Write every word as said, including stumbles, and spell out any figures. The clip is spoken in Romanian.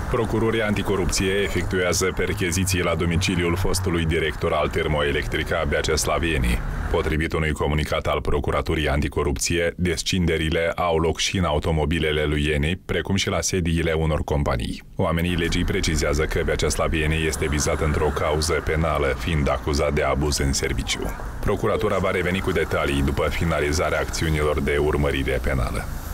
Procurorii anticorupție efectuează percheziții la domiciliul fostului director al Termoelectrica Beacea Slavienii. Potrivit unui comunicat al Procuraturii Anticorupție, descinderile au loc și în automobilele lui Ieni, precum și la sediile unor companii. Oamenii legii precizează că Beacea Slavienii este vizat într-o cauză penală, fiind acuzat de abuz în serviciu. Procuratura va reveni cu detalii după finalizarea acțiunilor de urmărire penală.